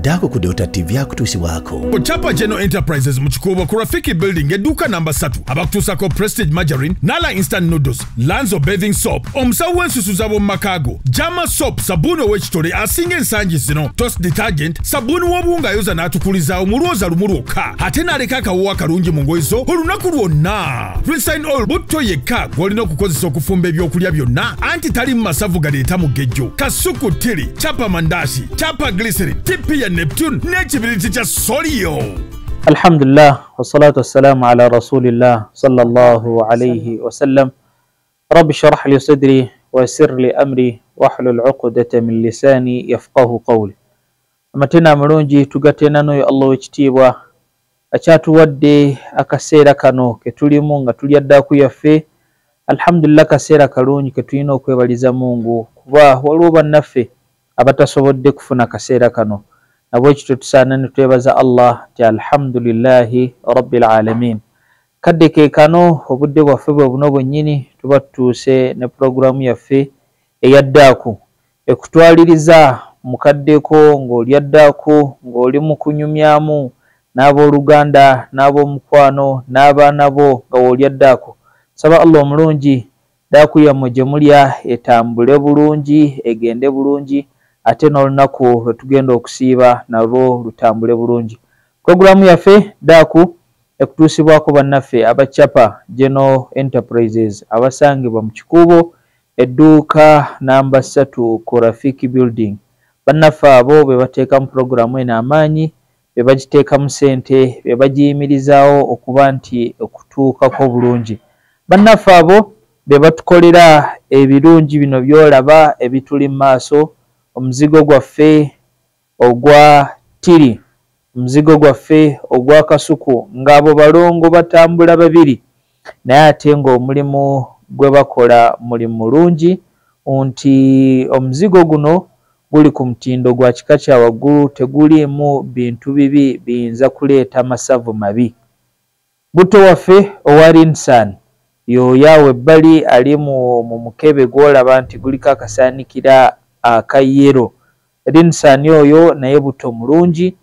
Dako ku Delta TV akutuusibwako. Chapa General Enterprises mu Kikuubo ku Rafiki Building edduuka namba 3 abakutuusako Prestige Margarine, Nala Instant Noodles, Lanzo Bathing Soap, omusawo w'ensusuza b'omu makaago, Jama Soap, sabuni ow'ekitole asinga ensangi zino, Toast Detergent, sabuni w'obuwunga ayoza n'atukulizaawo mu lwoza lumu lwokka, ate n'aleka akawuwa akalungi mu ngoye zo olunaku lwonna. Rinse Oil butto yekka gw'olina okukozesa okufumba ebyokulya byonna, anti tali mu masavu galeeta mugejjo. Kasuku Tiri, Chapa Mandashi, Chapa Glycerin, Tipi ya Neptune n'ekibiriti kya Solio. Alhamdulillah, wassalatu wassalamu ala rasulillah sallallahu alayhi wasallam. Rabbi shrah li sadri wa yassir li amri wahlul 'uqdata min lisani yafqahu qawli. Amatena mulungi tugatena n'oyo Allah w'ekitiibwa akyatuwadde akaseera kano ke tulimu nga tuli addaku yaffe. Alhamdulillah, kaseera kalungi ke tulina okwebaliza Mungu kuba waliwo bannaffe abatasobodde kufuna kaseera kano. Nabwekityo tusaana ne twebaza Allah ti alhamdulillahi rabbil alamin. Kadde ke kano obudde bwaffe bwe buno bwennyini tuba tutuuse ne programu yaffe eyaddaaku ekutwaliriza mukaddeko ng'oli addaaku ng'oli mu kunyumyamu n'abooluganda n'ab'omukwano n'abaana bo nga w'oli addaaku. Saba Allah omulungi daaku yammwe gye mulya etambule bulungi, egende bulungi, ate n'olunaku lwe tugenda okusiiba nalwo lutambule bulungi. Programu yaffe daaku ekutuusibwako bannaffe aba Chapa General Enterprises abasangibwa mu Kikuubo edduuka namba 3 ku Rafiki Building. Bannaffe abo be bateekamu programu eno amaanyi, be bagiteekamu ssente, be bagiyimirizaawo okuba nti okutuukako bulungi. Bannaffe abo be batukolera ebirungi bino byolaba ebituli mu maaso. Omuzigo gwaffe ogwa Tiri, omuzigo gwaffe ogwa Kasuku, ng'abo balongo batambula babiri naye ate ng'omulimu gwe bakola mulimu mulungi, nti omuzigo guno guli ku mutindo gwa kika kya waggulu, teguliimu bintu bibi biyinza kuleeta masavu mabi. Butto waffe owa Rinsan y'oyaawe ebbali ali mu mukebe gw'olaba nti guliko akasaanikira akayero. Rinsan oyo naye butto mulungi.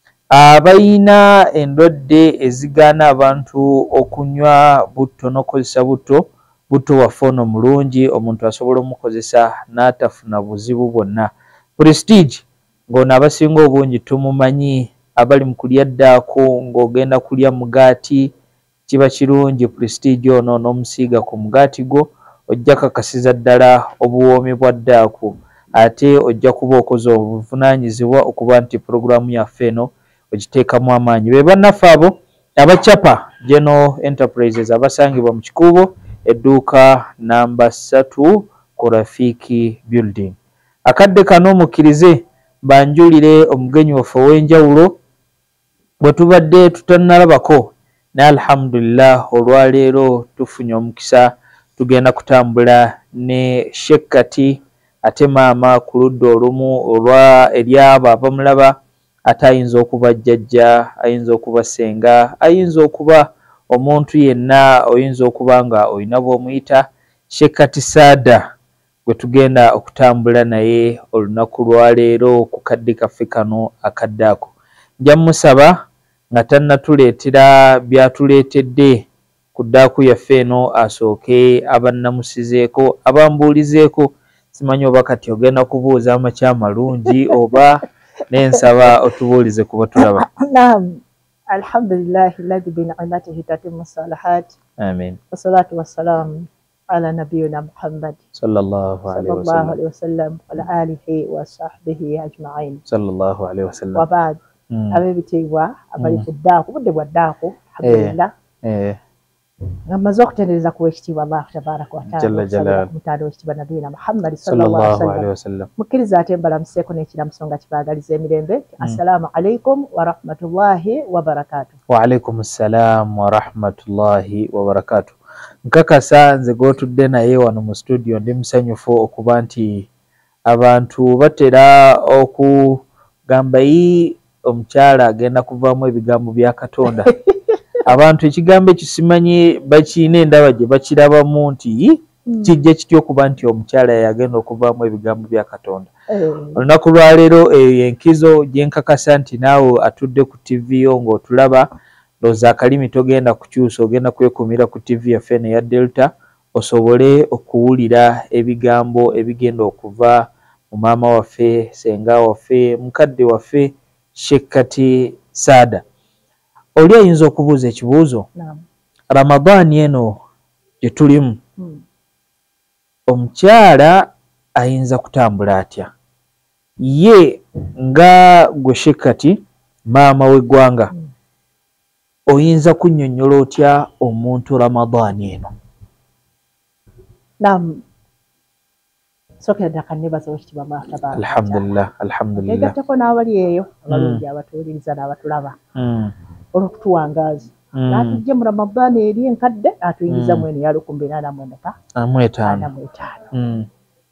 Abayina endwadde ezigaana abantu okunywa butto n'okozesa butto, butto waffe ono mulungi, omuntu asobola omukozesa n'atafuna buzibu bwonna. Prestige ng'ono abasinga obungi tumumanyi, abali mu kulya ddaaku ng'ogenda kulya mugaati, kiba kirungi Prestige ono n'omusiiga ku mugaati gwo, ojja kakasiza ddala obuwoomi bwa ddaaku, ate ojja kuba okoze obuvunaanyizibwa okuba nti programu yaffe eno ogiteekamu amaanyi. Be bannaffe abo aba Chapa General Enterprises abasangibwa mu Kikuubo edduuka namba 3 ku Rafiki Building. Akadde kano mukkirize banjulire omugenyi waffe ow'enjawulo bwe tubadde tutannalabako, naye alhamdulillah olwaleero tufunye omukisa tugenda kutambula ne Shekkati, ate maama ku ludda olumu olwa eryabo abamulaba, ate ayinza okuba jjajja, ayinza okuba ssenga, ayinza okuba omuntu yenna, oyinza okuba nga olina bw'omuyita Shekkati Saada, gwe tugenda okutambula naye olunaku lwaleero ku kadde kaffe kano akaddaako. Nja musaba nga tannatuleetera byatuleetedde ku ddaaku yaffe eno asooke abannamusizeeko, abambuulizeeko. Simanyi oba kati ogenda kubuuza amakya malungi oba nensaba otubuulize kuba tulaba. Naam, alhamdulillah alladhi bi ni'matihi tatimmu salihat. Amin. Wassalatu wassalamu ala nabiyyina Muhammad sallallahu alaihi wasallam wa ala alihi wa sahbihi ajma'in. Sallallahu alaihi wasallam. Wa ba'd. Abebitiibwa abali ku ddaaku, budde bwa ddaaku, alhamdulillah. Ngamaze okutendereza ku w'ekitiibwa Allah tabaraka wa ta'ala mutaala w'ekitiibwa nabiyina Muhammad sallallahu alaihi wasallam. Mukkiriza ate mbalamuseeko n'ekiramuso nga kibaagaliza emirembe. Assalamu alaikum wa rahmatullahi wa barakatuh. Wa alaikum assalam wa rahmatullahi wa barakatuh. Nkakasa nze gw'otudde naye wano mu studio ndi musanyufu okuba nti abantu batera okugamba omukyala agenda kuvaamu ebigambo bya Katonda. Abantu ekigambo ekisimanyi bakiina endaba gye bakirabamu nti kijja kityo kuba nti omukyala yagenda okuvaamu ebigambo bya Katonda. Olunaku lwa leero enkizo gye nkakasa nti naawe atudde ku TV yo ng'otulaba ndowooza akalimi togenda kukyusa, ogenda kwekumira ku TV yaffe eno eya Delta osobole okuwulira ebigambo ebigenda okuva mu maama waffe, senga waffe, mukadde waffe Sheikh Saada. Oli ayinza okubuuza ekibuuzo, Ramadani eno gye tulimu omukyala ayinza kutambula atya? Ye nga gwe Sheikh maama w'eggwanga oyinza kunnyonnyola otya omuntu Ramadani eno? Naam. Sokera dakannebaza wekitiibwa Allah tabaaraka. Alhamdulillah, alhamdulillah. Egattako n'abali eyo abalungi abatuwuliriza n'abatulaba olw'okutuwangaaza. N'atujje mu Ramadani eri enkadde atuyingiza mu eno ya 2045.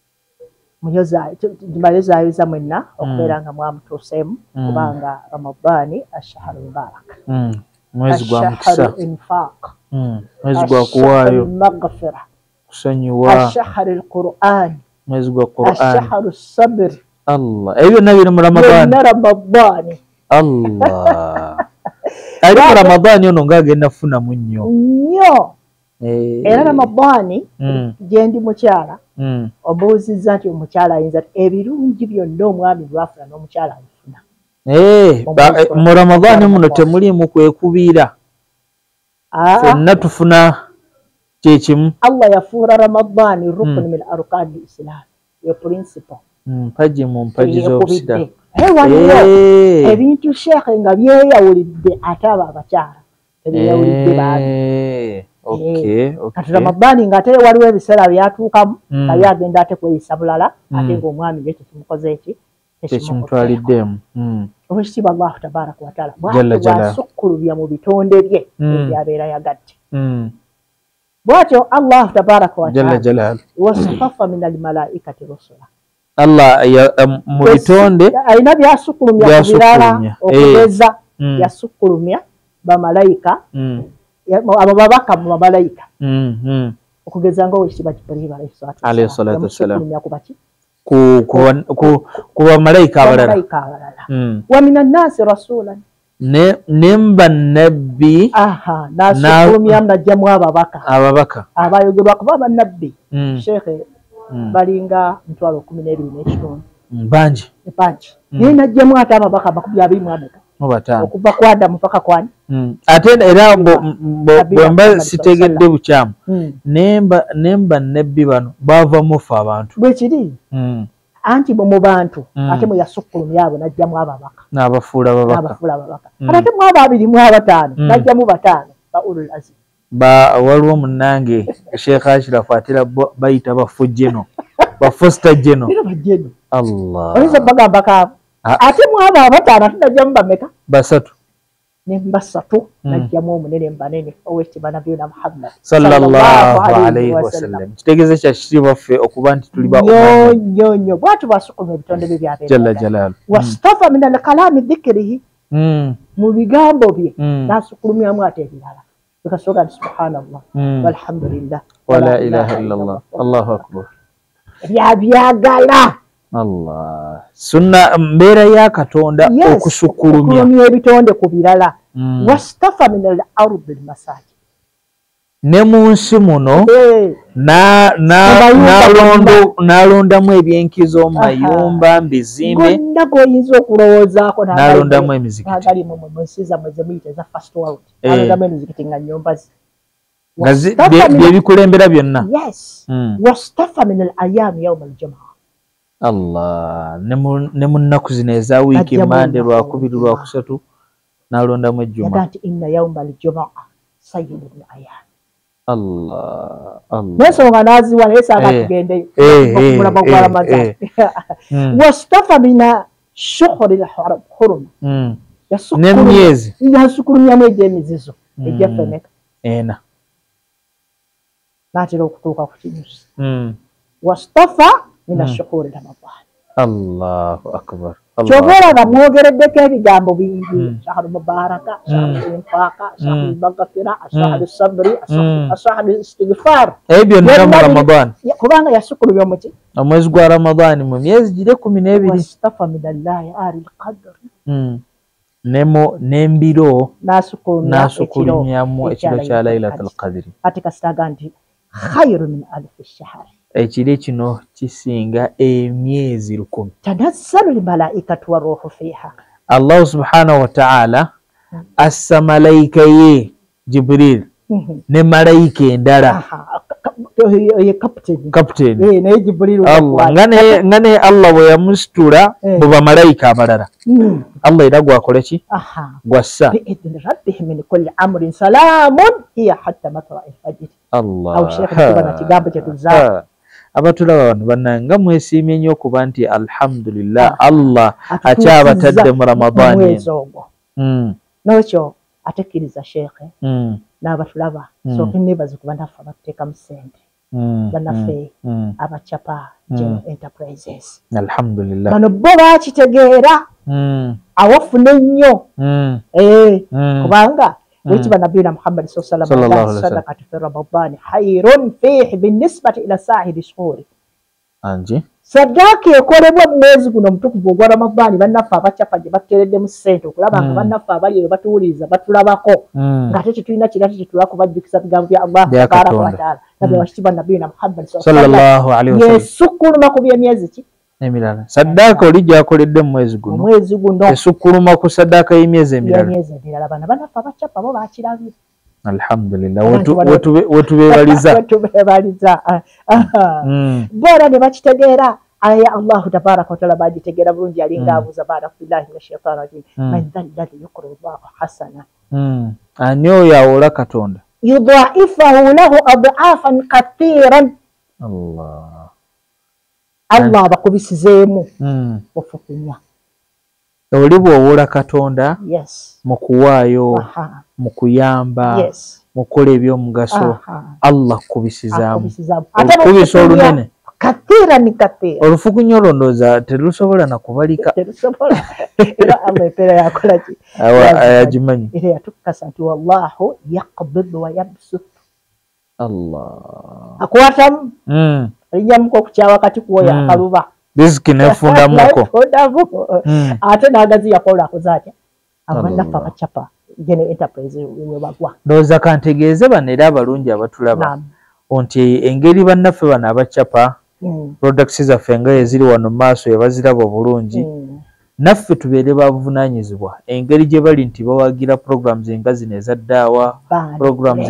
Mbayozaayoza mwenna okubeera nga mwamutuuseemu kubanga Ramadani ashahru mubarak. Mwezi gwa mukisa. Infaq. Mwezi gwa kuwaayo. Maghfira. Kusonyiwa. Ashahru al-Qur'an. Mwezi gwa Qur'an. Ashahru sabr. Allah. Ebyo nabyo mu Ramadani. Ramadani. Allah. Ali mu Ramadani ono ng'agenda kufunamu nnyo. Nnyo. Era Ramadani gye ndi mukyala. Obuuzizza nti omukyala ayinza ebirungi byonna omwami bwafuna n'omukyala abifuna. Mu Ramadani muno temuliimu kwekubiira. Ffenna tufuna kyekimu. Allah yafuura Ramadani rukun min arkaani al-Islam. Ye principle. Mpaji mu mpaji z'obusiraamu. Ebintu Sheikh nga byeyawulidde ate abo abakyala tebyeyawulidde baabi. Kati Ramadani ng'ate waliwo ebiseera byatuukamu nga byagenda ate kweyisa bulala ate ng'omwami ye tekimukoze eki tekimutwaliddemu. Oweekitiibwa Allah tabaaraka wa taala bw'asukkulumya mu bitonde bye ebyabeera yagadde. Bw'atyo Allah tabaaraka wa taala wasafafa min al-malaa'ikati rusula. Allah mu bitonde alina byasukkulumya ku birala okugeza yasukkulumya bamalayika abo babaka mu bamalayika okugeza nga Oweekitiibwa Jibril alayhi salatu wassalam ku bamalayika abalala wa min an-naasi rasulan nemba nabbi nasukkulumya najjamu ababaka abayogerwa kuba bannabbi Sheikh balinga 12,200 banji naye najjamu ate ababaka 22 okuva ku Adamu mpaka kwani ate era bwemba sitegedde bukyamu nemba nebbi bano bava mufu abantu bwekiri anti mu bantu ate mwe yasukkulumya abo najjamu ababaka n'abafuula ababaka ate mu abo 25 najjamu 5 ba ulul azim waliwo munnange Sheikh Ashraf atera bayita bafujjeno bafosta jeno Allah oyinza bagamba kaabo ate mu abo abataano tunajjamu bameka basatu nembasatu najjamu omunene mbanene Oweekitiibwa Nabiyuna Muhammad sallallahu alayhi wasallam. Kitegeeza kya kitiibwa ffe okuba nti tuli ba nnyo bw'atu bwasukkulumya ebitonde bye byabeera jalla jalaalu wastafa min al-kalaami dhikrihi mu bigambo bye n'asukkulumyamu ate ebirala tukasooka nti subhanallah walhamdulillah wala ilaha illallah allahu akbar byabyagala Allah sunna mbeera ya Katonda okusukkulumya ebitonde ku birala wastafa min al-ardi al-masajid ne mu nsi muno n'alondamu ebyenkizo mu mayumba mbizimbe gonna goyinza okulowoozaako n'alondamu emizikiti agali mu nsi zammwe ze muyita eza first world alondamu emizikiti nga nnyumba ze byebikulembera byonna wastafa min al-ayami yawma al-jumaa Allah ne mu nnaku zino eza wiiki Mande Lwakubiri Lwakusatu n'alondamu ejjuma nti inna yawma al-jumaa sayyidul ayam Allah n'ensonga n'aziwa naye saaga tugendeyo okumulama gwa Ramadani wastafa min shuhuri al-hurum n'emyezi yasukkulumyamu egy'emizizo egy'effemeka ena n'atera okutuuka ku kinyusi wastafa min ashuhuri Ramadani Allahu akbar. Kyobora bamwogereddeko ebigambo bingi. Shahru mubaraka, shahru infaka, shahru maghfira, shahru sabri, shahru istighfar. Ebyo ndio mu Ramadan. Kubanga yasukulubya muki? Omwezi gwa Ramadan mu myezi gire 12. Wastafa minallahi ari alqadr. Nemo nembiro nasukulumyamu ekiro kya Lailatul Qadr. Ate kasitaga nti khayru min alf ash-shahr. Ekiro kino kisinga emyezi 10. Tanazzalu al-malaikatu war-ruhu fiha. Allah subhanahu wa ta'ala assa malaika ye Jibril ne malaika endala. Captain. Ne Jibril. Allah ngane Allah bwe yamustura buba malaika abalala. Allah era gwakole ki? Gwassa. Bi idni rabbihim min kulli amrin salamun hiya hatta matla' al-fajr. Allah. Au Sheikh Tubana kigambo kye tuzaa. Abatulaba bano bannanga mwesiimye nnyo okuba nti alhamdulillah Allah akyabatadde mu Ramadani. N'ekyo atekkiriza Sheikh n'abatulaba sooka nebaze kuba naffe abakuteeka mu ssente bannaffe abacapa General Enterprises. Alhamdulillah. Bano bo bakitegeera awafune nnyo kubanga ويجب نبينا محمد صلى الله عليه وسلم صدقة في رمضان خير فيه بالنسبة إلى سائر الشهور. أنجي صدقة يقولوا mwezi guno mutukuvu gwa Ramadani bannaffe abacapa gye bateredde mu ssente okulaba nga bannaffe abali batuwuliza batulabako ng'ate tetulina kirala tetulako bajjukisa bigambo bya Allah tabaraka wa taala nabyo washitiba nabiyina Muhammad sallallahu alaihi wasallam yesukkuluma ku byemyezi ki emirala. Saddaaka oli gy'akoledde mu mwezi guno esukkuluma ku saddaaka y'emyezi emirala. Bana bannaffe abacapa bo bakirabye. Alhamdulillah. Wetubeebaliza bora ne bakitegeera aya Allah tabaraka wa taala bagitegeera bulungi alinga abuuza baada billahi minash shaitani rajim man dha alladhi yuqridu Allaha hasana. Ani oyo awola Katonda yudha'ifahu lahu ad'afan kathiran. Allah bakubisizeemu ofukunya. Oli bw'owola Katonda mu kuwaayo mu kuyamba mu kukola ebyomugaso Allah kubisizaamu okubisa olunene katira ni katira olufukunya olondooza terusobola na kubalika. Terusobola era Allah epera yakola ki ayagimanyi era yatukasa nti wallahu yaqbidu wa yabsut. Allah akwatamu alijjamuko okukya wakati kuwoya akaluba riziki nefundamuko ate n'agaziya kola akoze atya abannaffe abacapa General Enterprise we bagwa. Ndowooza kantegeeze bano era abalungi abatulaba nti engeri bannaffe bano abacapa products zaffe nga eziri wano mu maaso ebaziraba obulungi naffe tubeere babuvunaanyizibwa engeri gye bali nti bawagira programs nga zino ezaddaawa programs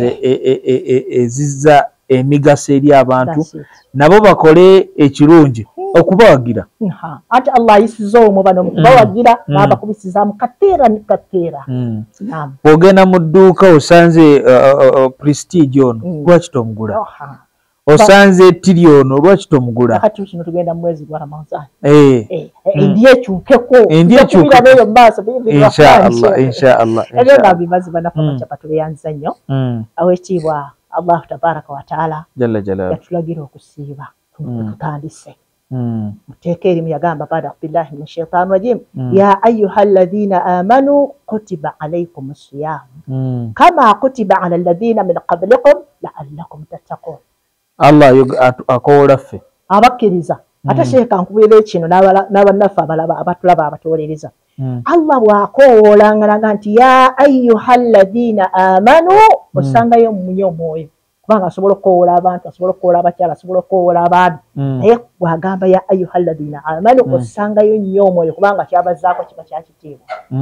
ezizza emigaso eri abantu nabo bakole ekirungi okubawagira. Ate Allah ayisiza omwo bano bawagira n'abakubisizaamu kateera ni kateera. Bw'ogenda mu dduuka osanze Prestige ono lwaki tomugula? Osanze Tiri ono lwaki tomugula? Kati kino tugenda mu mwezi gwa Ramadani. Endi ekyukeko. Eyo maaso Inshallah. Ebyo nga bibazi bannaffe abacapa tubeeyanza nnyo. Aweekitiibwa Allah tabaraka wa taala jalla jalaaluhu yatulagira okusiiba tutandise. Muteeka erimu yagamba baada billahi minash shaitani rajim ya ayyuha alladhina amanu kutiba alaykum as-siyam kama kutiba ala alladhina min qablikum la'allakum tattaqun. Allah akowola ffe abakkiriza ate sheeka nkubira kino n'abannaffe abatulaba abatuwuliriza. Allah bw'akoowolanga nti ya ayyuha alladhina amanu osangayo munyo omwoyo kubanga asobola okukowola abantu asobola okukowola abakyala asobola okukowola abaami naye bw'agamba ya ayyuha alladhina amanu osangayo nnyo omwoyo kubanga kyabazaako kiba kyakitiibwa.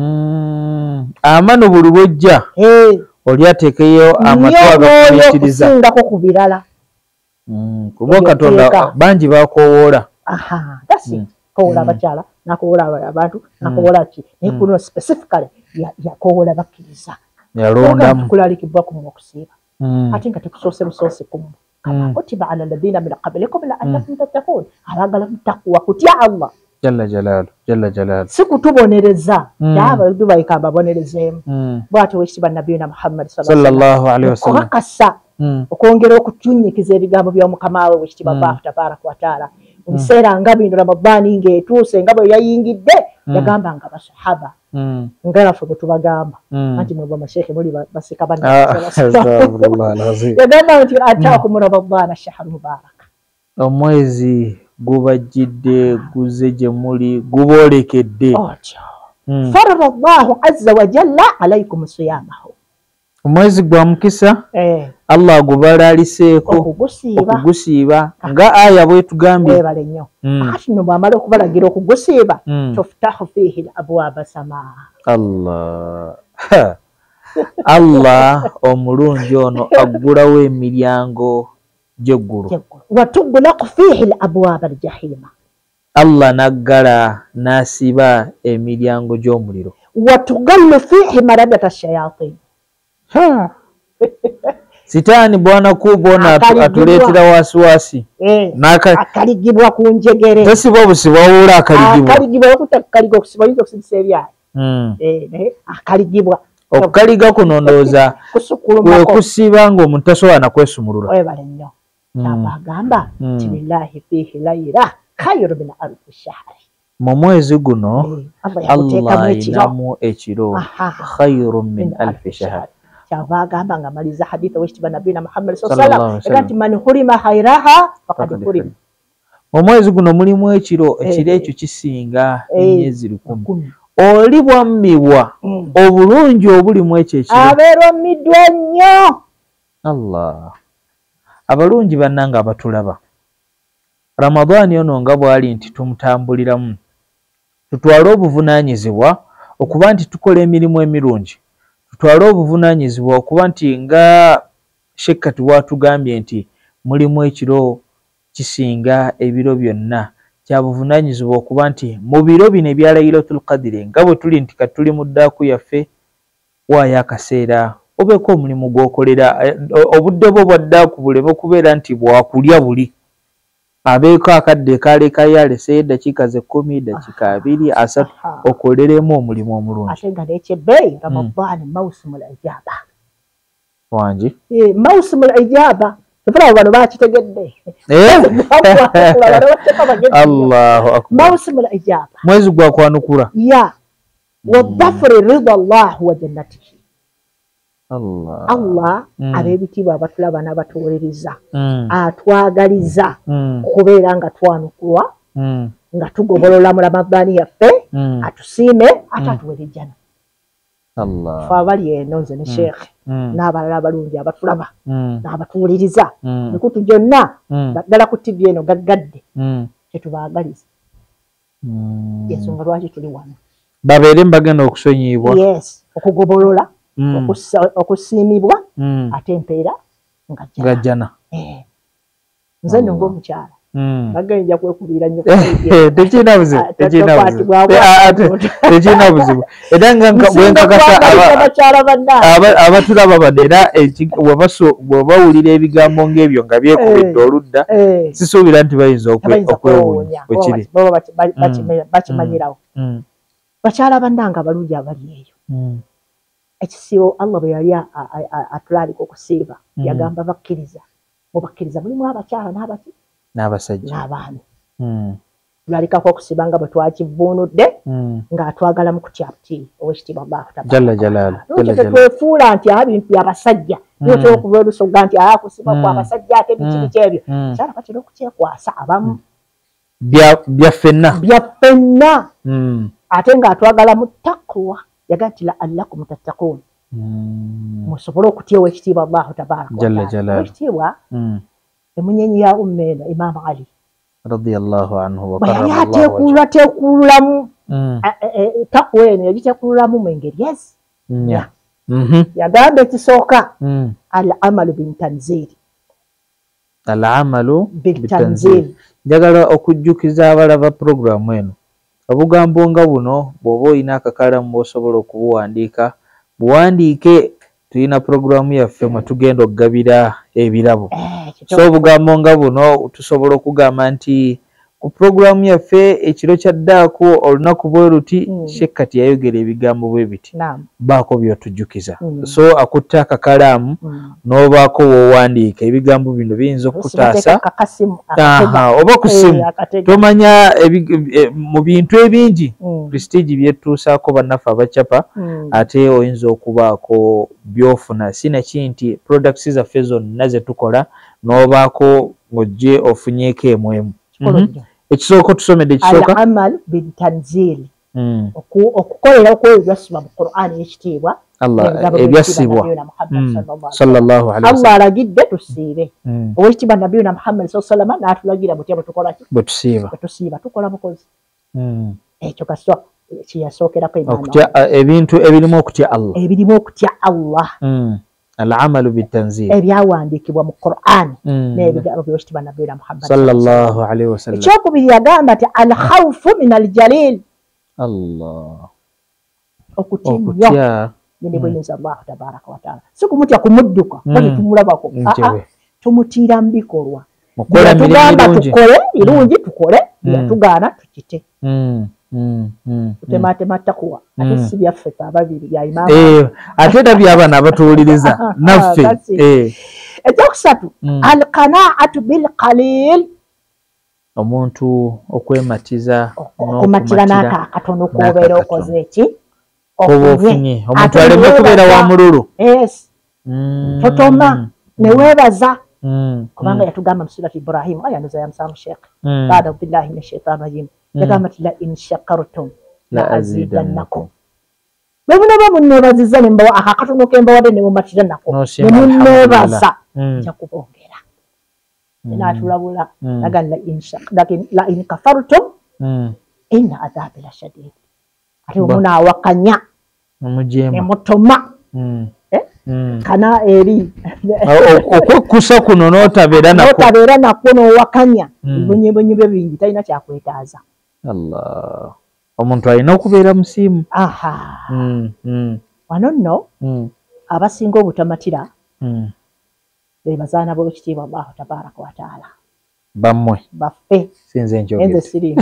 Amanu buli bw'ojja oli ateekeyo amatu agakukkiriza okusingako ku birala kuba Katonda bangi bakowoola. Kowola abakyala nakowola abantu nakowola ki naye kuno specifically yakowola bakkiriza yalondamu kulalikibwa ku okusiiba ate nga tekusoose busoose kumu kama kutiba ala alladhina min qablikum la'allakum tattaqun. Abagala mutakwa kutya Allah jalla jalaaluhu si kutubonereza kyaba dubayika babonerezeemu bw'ate weekitiibwa nabiyina Muhammad sallallahu alaihi wasallam okukakasa okwongera okutunyikiza ebigambo by'omukama we weekitiibwa Allah tabaraka wa taala Biseera nga bino Ramadhaani ng'etuuse nga bwe yayingidde yagamba nga basahaba nga naffe bwe tubagamba anti mwe bamasheekhe muli baseka yagamba nti ataakum Ramadhaana shahru mubaaraka, omwezi gubajjidde guze gye muli guboolekedde. farada Allahu azza wa jalla alaykum siyamahu, omwezi gwa mukisa Allah gubalaliseeko okugusiiba nga aya bwetugambye. Webale nnyo. Kati nno bw'amala okubalagira okugusiiba tuftahu fiihi abwaaba samaa. Allah omulungi ono aggulawo emiryango gy'eggulu. Watughlaqu fiihi abwaaba aljahiima, Allah naggala n'asiba emiryango gy'omuliro. Watugallu fiihi maradata shayaatiin, Sitaani bwana kubona atuleetera wasiwasi akaligibwa ku njegere tasiba obusiba wula akaligibwa okutakaliga okusiba yinza okusibisa ebyayi akaligibwa okukaliga kuno ndowooza kwe kusiba ng'omuntu tasobola na kwesumulula. Webale nnyo kyabagamba nti lillahi fiihi layira khayru min alfi shahri, mu mwezi guno Allah ayinamu ekiro khayru min alfi shahri. Kyavagamba nga maliza haditha wekitiibwa Nabiyina Muhammad sallallahu alaihi wasallam nti man hurima khairaha faqad hurima. Mu mwezi guno mulimu ekiro ekyo kisinga emyezi 10. Oli bwammibwa obulungi obulimu ekyo ekiro abeera omiddwa nnyo. Allah, abalungi bannanga abatulaba, Ramadhaani ono nga bwali nti tumutambuliramu, tutwale obuvunaanyizibwa okuba nti tukola emirimu emirungi, tutwale obuvunaanyizibwa okuba nti nga Sheikh watugambye nti mulimu ekiro kisinga ebiro byonna, kya buvunaanyizibwa okuba nti mu biro bino ebya Laylatul Qadri nga bwe tuli nti katuli mu ddaaku yaffe, waayo akaseera obeeko omulimu gw'okolera, obudde bwo bwa ddaaku buleme kubeera nti bwakulya buli, abeeko akadde kaalekayo aleseyo eddakiika ze 10, dakiika 2, 3 okoleremu omulimu omulungi. Ate nga n'ekyebbeeyi Ramadhaani mawsimul ijaaba wangi mawsimul ijaaba tufuna bano bakitegedde. Allahu akbar. Mawsimul ijaaba mwezi gwa kwanukula wadhafri rida Allah wa jannatihi. Allah ab'ebitiibwa abatulaba n'abatuwuliriza atwagaliza okubeera nga twanukulwa nga tugobolola mu Ramadhaani yaffe atusiime ate atuwere ejjana. Fe abali eno nze ne Sheikh n'abalala abalungi abatulaba n'abatuwuliriza emikutu gyonna naddala ku TV eno gaggadde tetubaagaliza ensonga lwaki tuli wano babeere mbagenda okusonyiyibwa. Yes, okugobolola okusiimibwa ate empeera nga jjana. Nze nno ng'omukyala bagenda kwekubira nnyo tekirina buzibu era nga bwenkakasa abatulaba bano era bwebawulira ebigambo ng'ebyo nga byekubidde oludda sisuubira nti bayinza okwewuunya wekiri bakimanyirawo. Bakyala bannanga abalungi abali eyo ekisibo Allah bwe yali atulaalika okusiiba yagamba bakkiriza mubakkiriza mulimu abakyala n'abasajja n'abaami. Tulalikako okusiba nga bwe twakivvuunudde ng'atwagalamu kutya buti ow'ekitiibwa Allahu tabaaraka tetwefuula nti abintu by'abasajja niyo tyokuba olusoga nti kusiba kwa abasajja ate biki ebyo kyala batera okukyekwasa abamu byaffenna ate ng'atwagalamu taqwa yaga nti la'allakum tattaquun musobole okutya ow'ekitiibwa Allahu tabaaraka wa ta'aala. Ow'ekitiibwa emunyenyi ya umme eno Imam Ali radiyallahu anhu yali atekululamu taqwa eno yagitekululamu mu ngeri ezi. Yagamba ekisooka al-amalu bintanzil. Al-amalu bintanzil. Njagala okujjukiza abalaba programu eno obugambo nga buno bw'oba olina akakalamu bw'osobola okubuwandiika buwandiike. Tulina programu yaffe mwe tugenda okugabira ebirabo. So obugambo nga buno tusobola okugamba nti program yaffe ekiro kyaddaako olunaku bwe luti Sheikh kati yayogera ebigambo bwe biti baako by'otujjukiza so akutte akakalaamu n'obaako w'owandiika ebigambo bino biyinza okukutaasa oba ku ssimu tomanya mu bintu ebingi Prestige byetuusaako bannaffe abacapa ate oyinza okubaako by'ofuna sinaki nti products zaffe zonna ze tukola n'obaako ng'ojje ofunyeeko emu ekisooka tusomedde ekisooka al-amal bil-tanzil okukolera okweyo ebyasibwa mu Qur'an ekitiibwa ebyasibwa sallallahu alaihi wasallam Allah alagidde tusiibe owekitiibwa nabiyuna Muhammad sallallahu alaihi wasallam n'atulagira butya bwe tusiiba tukola bukozi ekyo kaswa kiyasookerako ebintu ebirimu okutya Allah al-amalu bit-tanzil ebyawandiikibwa mu Qur'an n'ebigambo by'ekitiibwa nabiyuna Muhammad sallallahu alaihi wasallam ekyokubiri yagamba nti al-khawfu min al-jalil Allah okutya nyine buyinza Allah tabaraka wa taala si kumutya kumudduka bali tumulabako tumutiira mu bikolwa tugamba tukole irungi tukole yatugaana tukite tematema takuwa ate si byaffe ababiri bya imamu ate era by'abaana abatuwuliriza naffe ekyokusatu al-qanaa'atu bil qalil omuntu okwematiza okumatira n'akatono k'obeera okoze eki ofunye omuntu aleme kubeera wa mululu totoma neweebaza kubanga yatugamba mu surati Ibrahim ayanduza ya musamu Sheikh baada billahi minash shaitani rajim yagamba la in shakartum la azidannakum bwe munaba munneebaziza ne mbawa akatono ke mbawadde ne mumatira nako ne munneebaza nja kubongera n'atulabula nagamba la in kafartum inna adhabi la shadid ate omunaawakanya ne mutoma kana eri okwekusa kuno n'otabeera nakwo n'owakanya ebibonyebonye bye bingi talina kyakwetaaza Allah omuntu alina okubeera musiimu wano nno abasinga obutamatira be bazaana b'ekitiibwa Allah tabaraka wa taala bammwe baffe sinze enze sirimu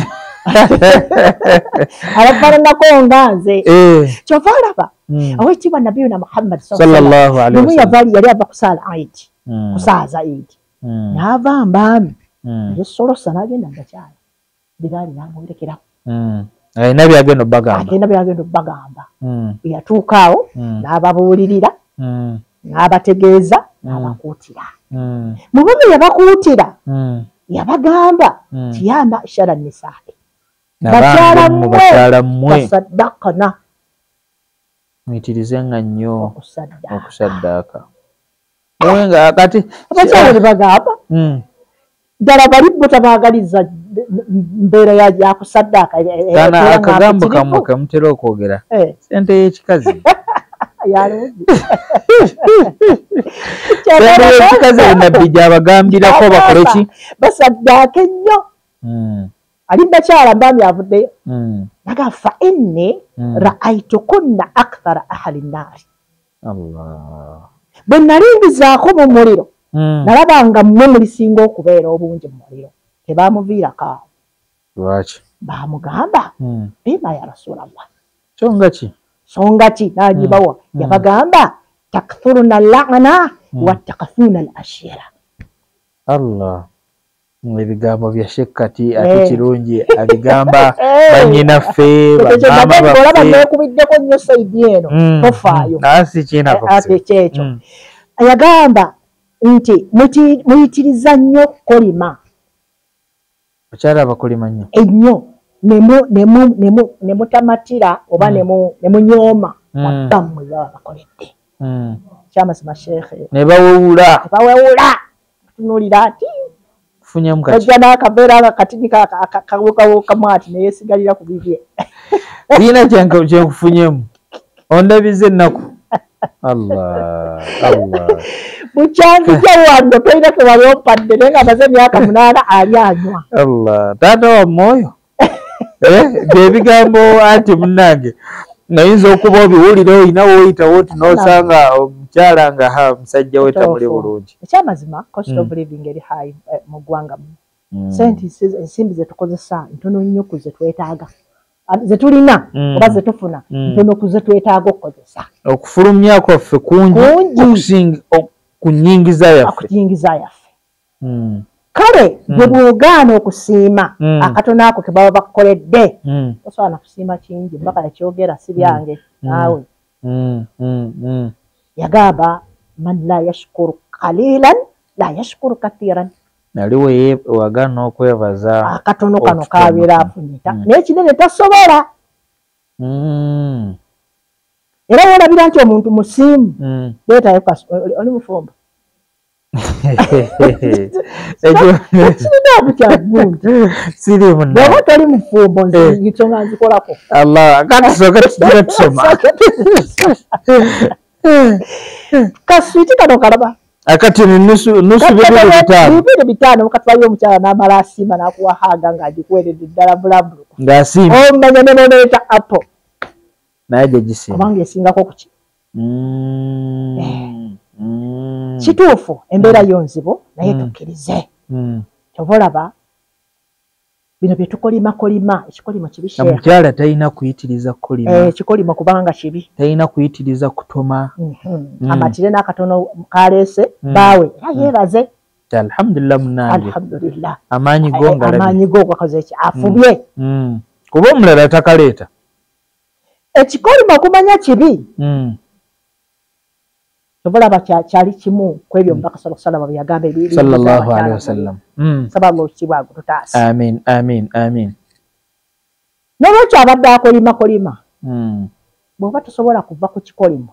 abafaananako nga nze kyova olaba owekitiibwa nabiyuna Muhammad sallallahu alaihi wasallam yali ava kusaala Eid kusaaza Eid n'ava mbaami yesolosa n'agenda ngakyala biraali n'amuwerekeraho alina byagenda obbagamba yatuuka awo n'ababuulirira n'abategeeza n'abakuutira mu bumu yabakuutira yabagamba tiyama ishara nisaa'i bakyala mmwe tasaddaqna mwitirizenga nnyo okusaddaaka nga kati abakyala bagamba ddala bali bo tabaagaliza mbeera ya kusaddaaka akagambo kamwe kamutera okwogera sente y'ekikazi ekikazi nabbi gyabagambirako bakole ki basaddaake nnyo ali bakyala mbaami avuddeyo naga fa inni ra'aytukunna akthara ahli nnaari bwe nalingizaako mu muliro nalabanga mmwe mulisinga okubeera obungi mu muliro tebaamuviirako awo lwaki baamugamba bima ya rasulallah songa ki n'agibawa yabagamba takthuruna la'ana wa takthuna al-ashira Allah ebigambo bya Sheikh kati ate kirungi abigamba bannyinaffe bamaama baffe neekubiddeko nnyo saidi eno tofaayo nasi kinako ate kyekyo yagamba nti muyitiriza nnyo kolima bakyala abakolima nnyo ennyo ne mutamatira oba ne munyooma bammwe baba bakoledde kyamazima sheekhe ne bawewula tunuulira ati funyemu ojja n'akabeera nga katini kawokawokamu ati neyeesigalira ku bibye sirina kyenkufunyemu ondabiza ennaku Allah bukyangija wano tolina ke wali ompadde naye nga amaze emyaka 8 ali anywa Allah taata wamwe oyo byebigambo anti munnange nayinza okuba obiwulire oyina woyitawo oti n'osanga omukyala nga musajja we tamuli bulungi ekyamazima cost of living eri high mu ggwanga sente ensimbi zetukozesa ntono nnyo ku zetwetaaga zetulina oba zetufuna ntono ku zetwetaaga okukozesa okufulumya kwaffe kungi okusinga kunyingiza yaffe kale bwe bwogaana okusiima akatono ako ke baba bakukoledde osobola kusiima kingi mpaka yakyogera si byange naawe yagamba man la yashkuru qalilan la yashkuru kathiran nali wagaana okwebaza akatono kano kabeera afunyita naye kinene tasobola era wolabira nti omuntu musiimu leetayo oli mufumbo ekirina bukyagunti sirimu bw'oba toli mufumbo nsonga nzikolako allah katusooka tugira tusoma kaswiti kano kalaba akati nusu bibiri bitaano katwayo omukyala n'amala asiima n'akuwahaga ng'agikweredde ddala bulabulu ng'asiima omanya ne noneeta apple naye gye gisiima kubanga esingako kuki kituufu embeera yo nzibu naye tukkirize kyova olaba bino bye tukolima ekikolimo kibi omukyala talina kuyitiriza kukolima ekikolimo kubanga kibi talina kuyitiriza kutoma amatire n'akatono kaleese baawe era yeebaze alhamdulillah munange alhamdulillah amaanyi go amaanyi go gakoze ki afubye kuba omulala takaleeta ekikolimo kumanya kibi Tobulaba kyali kimu kwebyo mbaka sallallahu bye yagamba ebiri sallallahu alaihi wasallam sababu kibwa gututaasa amin n'olwekyo abadde akolima bw'oba tosobola kuva ku kikolimo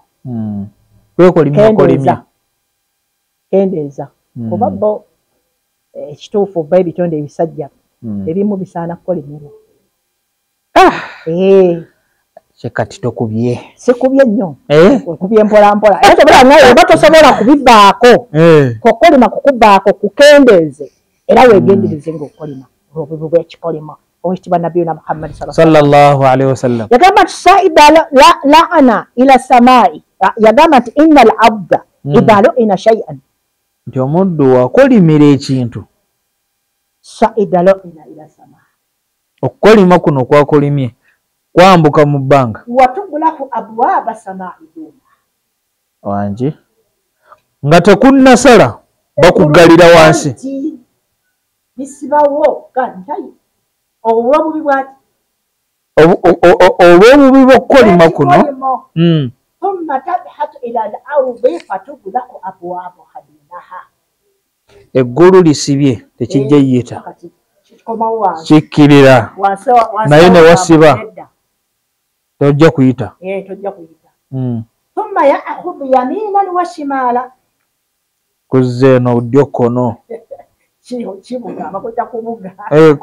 kendeeza kuba bo ekituufu oba ebitonde ebisajja ebimu bisaana kukolimirwa kati tokubye sikubye nnyo okubye mpolampola era tobola ngayo oba tosobola kubivaako kokolima kukubaako kukendeeze era weegendereze ng'okolima olw'obubi bw'ekikolimo owekitiibwa nabiyuna muhammadi sallallahu alaihi wasallam yagamba nti saida laana ila samai yagamba nti inna al abda idha lu'ina shay'an nti omuddu wakolimira ekintu saida lu'ina ila samai okukolima kuno kwakolimye kwambuka mu bbanga watugulaku abwaba samai duna wangi nga tekunnasala bakuggalira wansi bisibawo kantayi olw'obubi bwati olw'obubi bw'okukolima kuno thumma tabhatu ila al-ardi fatugulaku abwabuha dunaha eggulu lisibye tekijja yiyita kikkirira naye ne wasiba tojja kuyita thumma ya'khudhu yaminan wa shimala kuzze eno ddyo kkono kibuga abakwita kubuga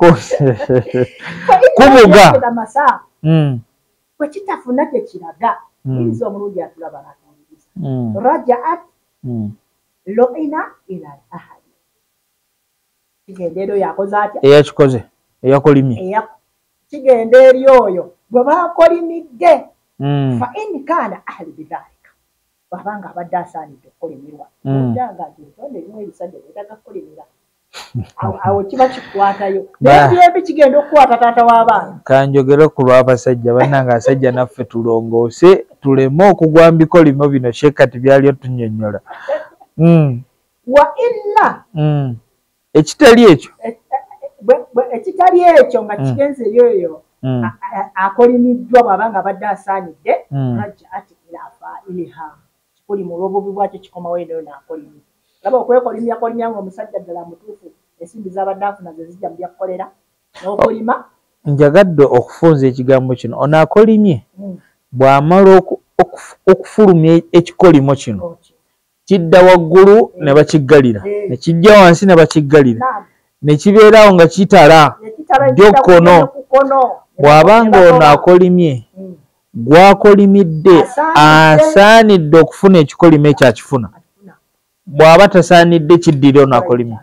kubuga bwe kitafuna tekiraga iriza omulungi atulaba natuliriza rajaat lo'ina ila ahadi kigenda eri oyo akoze atya eyakikoze eyakolimye kigenda eri oyo bwe bakolimidde fa in kana ahli bidhalika bwabanga abadde asaanidde okukolimirwa ojanga nti ebitonde ebimu ebisajja byetaaga kukolimira awo kiba kikwatayo naye kigenda okukwata taata w'abaana kanjogere ku lw'abasajja bannanga abasajja naffe tulongoose tuleme okugwa mu bikolimo bino shekati byali otunnyonnyola wa illa ekitali ekyo ekitali ekyo nga kigenze eyoyo akolimiddwa bw'abanga abadde asaanidde rajaati ila failiha kikolima olw'obubi bwakyo kikomawo eneyo n'akolimya laba okwekolimya ng'omusajja ddala mutuufu ensimbi z'abadde afuna ze zijja mu byakukolera n'okolima njagadde okufunza ekigambo kino ono akolimye bw'amala okufulumya ekikolimo kino kidda waggulu ne bakiggalira ne kijja wansi ne bakiggalira ne kibeerawo nga kitala ddyo kkono bw'abanga ono akolimye gwakolimidde asaanidde okufuna ekikolimo ekyakifuna bw'aba tasaanidde kiddira ono akolimye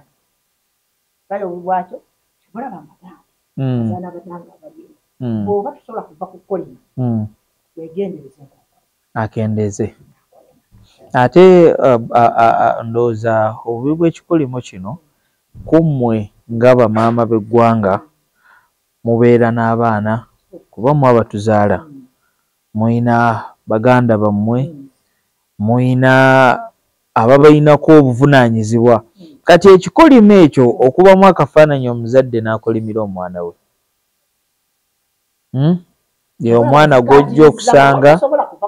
akendeeze ate ndowooza obubi bw'ekikolimo kino kummwe ngaba maama b'eggwanga mubeera n'abaana kuba mu abatuzaala muyina baganda bammwe muyina ababayinako obuvunaanyizibwa kati ekikolimo ekyo okubamu akafaananyi omuzadde n'akolimira omwana we ye omwana gw'ojja okusanga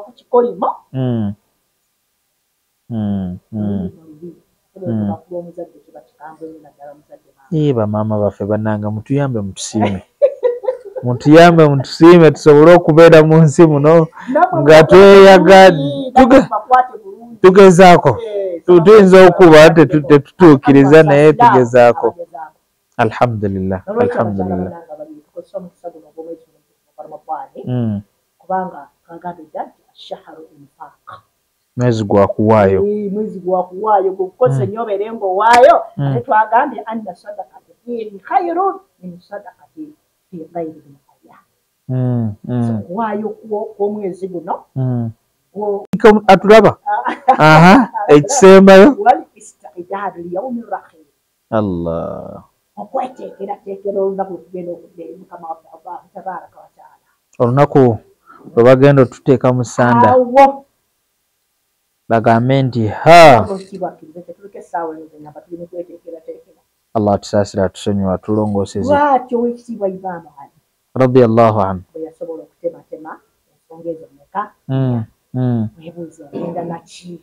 bamaama baffe bannanga mutuyambe mutusiime mutuyambe mutusiime tusobole okubeera mu nsi muno nga tweyaga tugezaako tuyinza okuba tetutuukiriza naye tugezaako alhamdulillah alhamdulillah mwezi gwa kuwaayo mwezi gwa kuwaayo gukoze nnyo obeere ng'owaayo ate twagambye anna sadaqati fiihi khayrun min sadaqati fi ghayrihi al-ayyam kuwaayo kw'omwezi guno atulaba ekisembayo wal isti'daadu li yawmi rakhim allah okweteekerateekera olunaku lutugenda okudda eri mukama waffe allah tabaraka wa taala olunaku lwe bagenda otuteeka mu ssanda bagambe nti Allah atusaasira atusonyiwa atulongooseze lwatyo wekitiibwa Imaam Ali radiyallahu anhu bwe yasobola okutematema ensonga ezo mmeka weebuuza agenda naki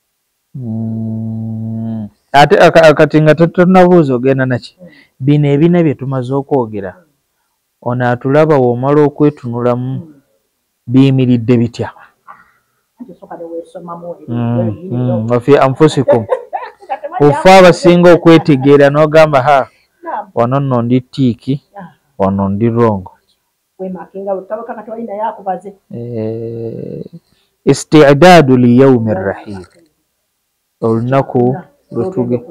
ate kati nga tetunabuuza ogenda naki bino ebina bye tumaze okwogera ono atulaba w'omala okwetunulamu biyimiridde bitya wafi anfusikum ofa abasinga okwetegeera n'ogamba wano nno ndi tiiki wano ndi rongo isti'daadu li yawmi rrahim olunaku lutuge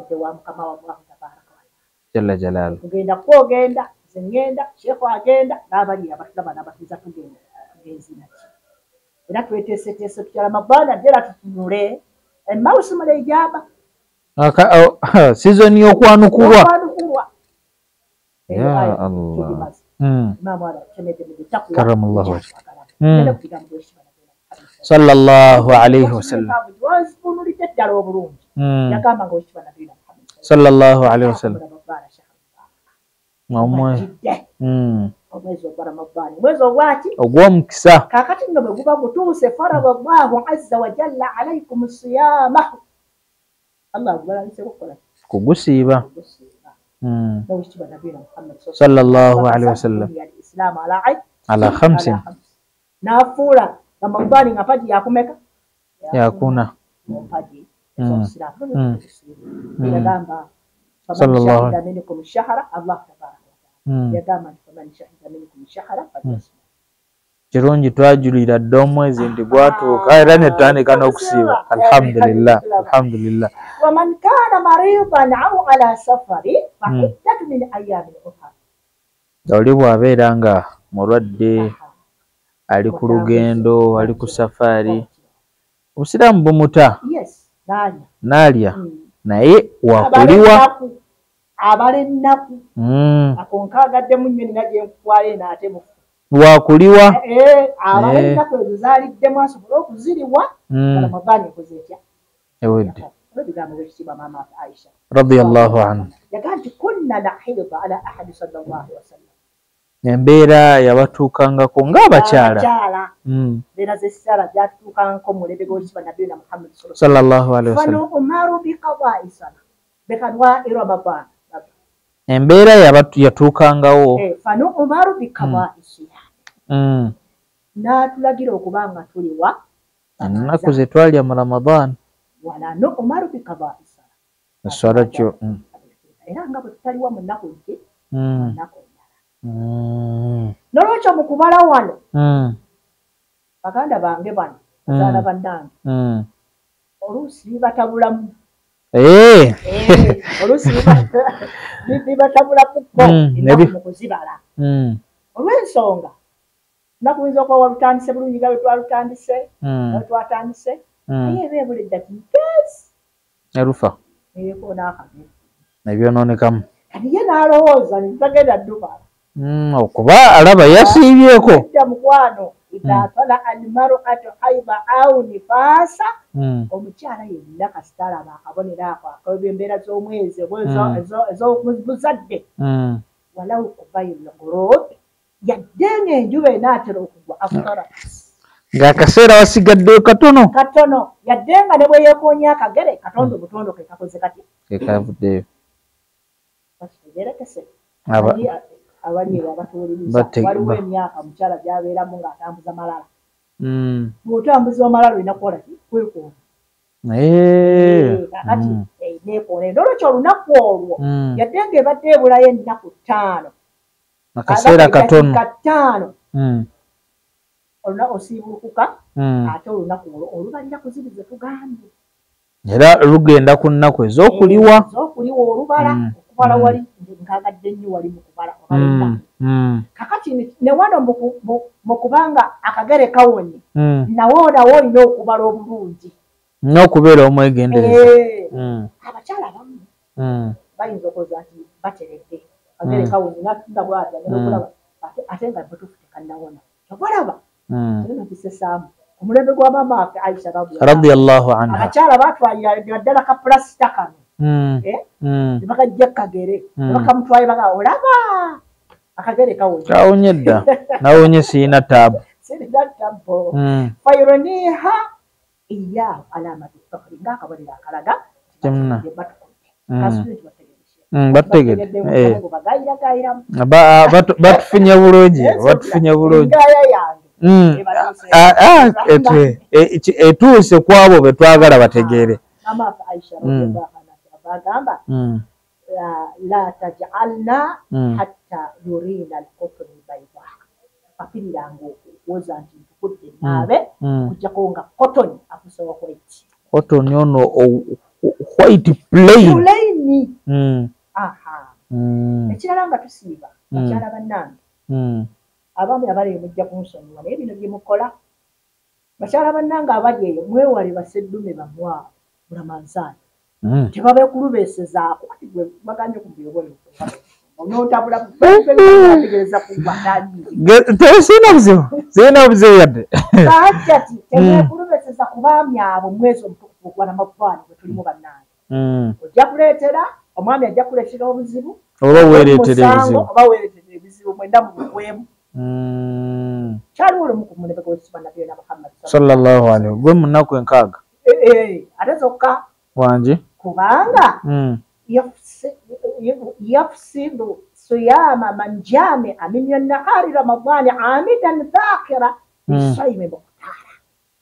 jalla jalaalu tugenda kwogenda nze ngenda sheekhu agenda n'abali abatulaba n'abatuuza tugenda tugenzinaki era tweteeseteese tutya Ramadaan ajja tutunule emmawusimu lijaba sizoni y'okwanukulwa ya Allah Imam Ali kemete mu takwa karamallahu wajhahu sallallahu alayhi wasallam wazifunulidde ddala obulungi yagamba ng'okiba nabiyina Muhammad sallallahu alayhi wasallam omwezi ogwa Ramadaan mwezi ogwaki ogw'omukisa kakati nga bwe guba gutuuse farada Allahu azza wa jalla alaykum siyama Allah gubalanyise kukola kugusiiba sallallahu alayhi wasallam ala khamsin nafuula Ramadaan nga paji yakumeka yakuna paji yagamba sallallahu alayhi minkum shahra Allah tabaraka yagamba faman shahida minkum shahra falyasum kirungi twajulira dda omwezi nti gwatuuka era ne tutandika n'okusiiba alhamdulillah alhamdulillah waman kana maridan aw ala safari fa iddatu min ayyamin ukhra oli bw'abeera nga mulwadde ali ku lugendo ali ku safaari obusiraamu bumuta n'alya naye wakuliwa abala ennaku akonkaagadde mu nnyo nina gye nkutwale naate mufu wakuliwa abala ennaku ezo zaaliddemu asobole okuziriwa Ramadaan ekoze etya ewedde ebigambo by'ekitiibwa maama Aisha radiyallahu anhu yagamba nti kunna nahidu ala ahadi sallallahu alaihi wasallam embeera yabatuukangako ng'abakyala mbeera z'essaala gyatuukangako mulebe gw'ekitiibwa nabiyina Muhammad sallallahu alaihi wasallam fano umaru biqadaa'i sana bekanwa Ramadaan embeera yatuukangawo fano umaru biqadaa'i siyam n'atulagira okuba nga tuliwa ennaku ze twalya mu Ramadaan wala no umaru biqadaa'i sana esswala kyo era nga bwe tutaliwa mu nnaku nke nnaku nolwekyo mu kubala wano baganda bange bano bazaala bannange oluusi bibatabulamu oluusi bibatabulamuko ennaku mu kuzibala olw'ensonga nnaku yinza okuba walutandise bulungi nga bwe twalutandise nga twatandise naye eba ebula eddakiika ezi erufa eriko n'akagero ebyonoonekamu kati ye n'alowooza ntagenda ddubala okuba alaba yasiibyeko edda mukwano idha tala almar'atu haiba au nifasa omukyala yenna kasita alaba akabonero ako ak'embeera z'omwezi ez'omuzadde walau kubayila gurub yadde ng'enjuba enaatera okugwa afutara ng'akaseera wasigaddeyo katono yadde nga ne bwe yeekoonya akagere katonda obutondo ke kakoze kati kekavuddeyo bakitegerekese abali abatuwuliriza waliwo emyaka mukyala gy'abeeramu ng'atambuza malala bw'otambuza malala olina kukola ki kwekuuma kakati neekuona n'olwekyo olunaku olwo yadde ng'ebadde ebulayo ennaku 5 akaseera katono oluna osiibulukuka ate olunaku olwo olubalira ku ziri ze tugambye era lugenda ku nnaku ez'okuliwa olubala okubala wali nkagadde nnyo wali mu kubala kakati ne wano mu kubanga akagere kawonye nawo olina okubala obulungi n'okubeera omwegendereza abakyala abamu bayinza okoza nti bateredde akagere kawonye nga bwatya neokulaba ate nga butuufu tekannawona obalaba kirina kisesaamu omulembe gwa maama waffe Aisha radiyallahu anha abakyala batwalira ddala ka pulasita kano ne bakajja kagere ne bakamutwale baga olaba akagere kawonye dda nawonye siina taabu fayroniha iya alamatu fakri ng'akabonero akalaga batufunye bulungi etuuse ku abo be twagala bategeere bagamba la tajalna hatta yurina alqutn albayda afiriranga okuwoza nti tukudde naabe kujjako nga cotton akusobola kweti cotton ono white plain ekirala nga tusiiba bakyala bannange abaami abali mujja kunsonyiwa naye bino bye mukola bakyala bannange abali eyo mwewale baseddume bamwa bulamanzaani tebabeekulubeesezaako ati gwe baganye ku byobole onootabula tegereza sirina buzibu yadde kaajati tebeekulubeeseza ku baami abo mwezi omutukufu ogwanamafaani gwe tulimu bannange ojja kuleetera omwami ajja kuleetera obuzibu oba weereetera ebizibu mwenda mu bukwemu kyaliwo olumu ku munebega w'ekitiibwa nabiyina Muhammad sallallahu alaihi gwe mu nnaku enkaaga ate zokka wangi kubanga yafsidu siyama man jamia min nahari ramadani amidan dhakira bisayimi muktara